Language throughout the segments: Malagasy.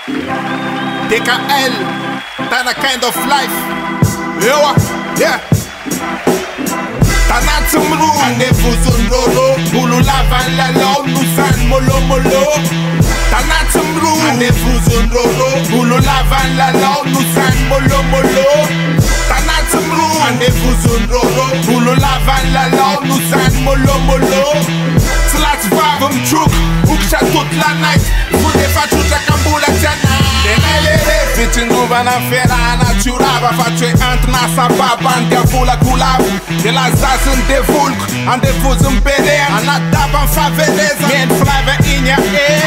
DKL, Tana Kind of Life. Yeah. Tana Tsumru, Ane Fuzundoro, Bulu Lavan Lalo, Nusan Molo Molo. Tana Tsumru, Ane Fuzundoro, Bulu Lavan Lalo, Nusan Molo Molo. Tana Tsumru, Ane Fuzundoro, Bulu Lavan Lalo, Nusan Molo Molo. Slați vavăm truc, uksha tot la night. Fude faccio già cambula tiana. Denelere, vicin guvana fera naturava. Face ant nasa baba, antea fula culav. De la zas în devulc, am devuz în perea. Anadaba în faveleza, mien flave inja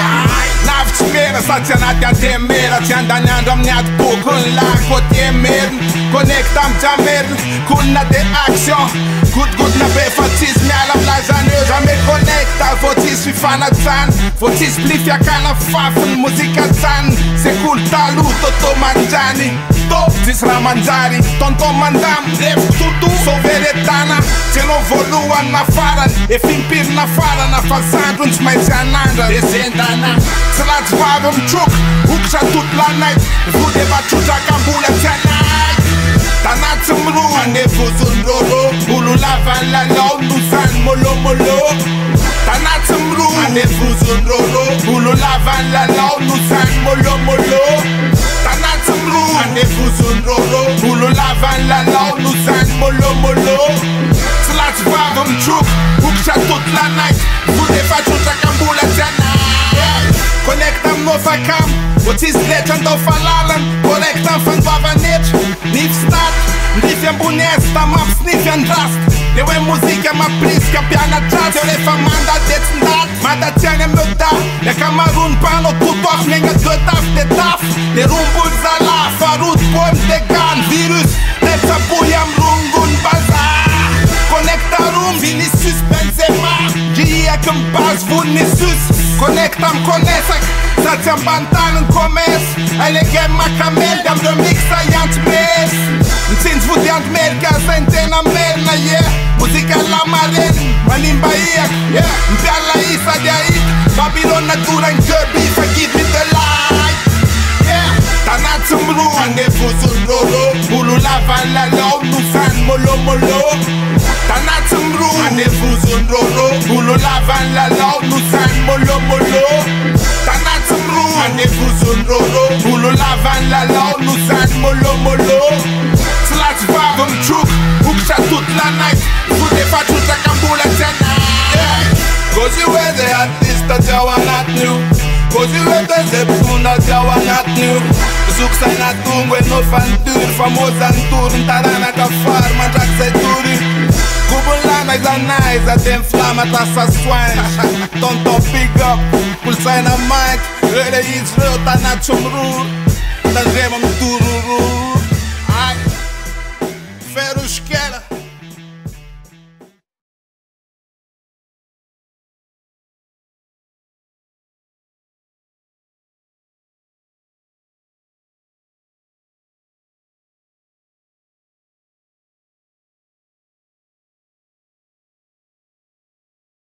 Navci mera, sa țianatea de mera. Țiandaneandam neat buc în lac, o temern. Conectam jamern, cunna de action. Good na be fatis miala blajaneu. Jamais conecta, votis fi fanazan. Votis plifia cana fafân, muzica zan. Se culta lu, toto mangiani. Top, zis ramanjari, tonton mandam. Ref tutu, so veretana. Ce no volua na faran. E fin pir na faran, na falsan. Runci mai ziananda, e zendana. Slați vavăm truc, uksha tut la night. Vude baciuja cambula țianai. Tana Tsumru, Ane Fuzundoro, Bulu Lavan Lalo, Nusan Molo Molo. Tana Tsumru, Ane Fuzundoro, Bulu Lavan Lalo, Nusan Molo Molo. Tana Tsumru, Ane Fuzundoro, Bulu Lavan Lalo, Nusan Molo Molo. Slați vavăm truc, uksha tot la night. Vude faciuja cambula țiana. Conectam no facam, otis legend of falalan. Conectam fan bava net, nif start. Nifem bunesta, map snifen drast. Eu e muzica ma prisca piana jazz. Eu le fa manda det snart. Manda tiane meu da. E camarun pano tutof nenga dotaf de taf. De rumbul zala, farut poem de gan. Virus, tepsa buyam rungun bazar. Conecta rum, Vinicius Benzema. Gia când baz Vinicius. Conectam conesac, să-ți-am bantan în comes. Ai leghem macamel, de-am remixa i-ant mes. Îmi-ținți vudeant merga, să-ntena merna, yeah. Muzica la maren, manim baiac, yeah. Îmi-pia la Isa de aici, Babylon natura în derby, să give me the light, yeah. Tana Tsumru, Ane Fuzundoro, Bulu Lavan Lalo, Nusan Molo Molo. Tana Tsumru, Ane Fuzundoro, Bulu Lavan Lalo, Nusan Molo Molo. Tana Tsumru, Ane Fuzundoro, Bulu Lavan Lalo, Nusan Molo Molo. Slați vavăm truc, uksha tut la night. Fude faciuja cambula țiana. Così vede artista działa na dniu. Così vede zeptuna działa na dniu. Zuksai na tungwe no fantur. Famosa în tur, în tarana ca farma, jack se turi. Cubul la naiza tem flama ta sa swine. Tonton big up, pulsai na mic. Ele Israel Tana Tsumru. Tan remam tururu.